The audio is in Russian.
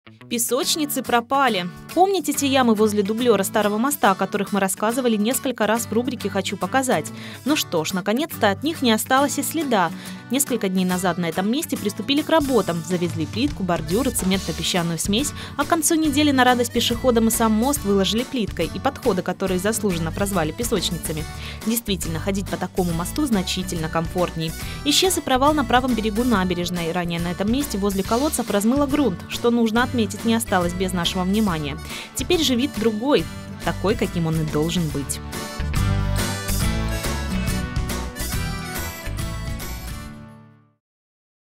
Песочницы пропали. Помните те ямы возле дублера старого моста, о которых мы рассказывали несколько раз в рубрике «Хочу показать»? Ну что ж, наконец-то от них не осталось и следа. Несколько дней назад на этом месте приступили к работам. Завезли плитку, бордюры, цементно-песчаную смесь, а к концу недели на радость пешеходам и сам мост выложили плиткой и подходы, которые заслуженно прозвали песочницами. Действительно, ходить по такому мосту значительно комфортней. Исчез и провал на правом берегу набережной. Ранее на этом месте возле колодцев размыло грунт, что нужно отметить, не осталось без нашего внимания. Теперь же вид другой, такой, каким он и должен быть.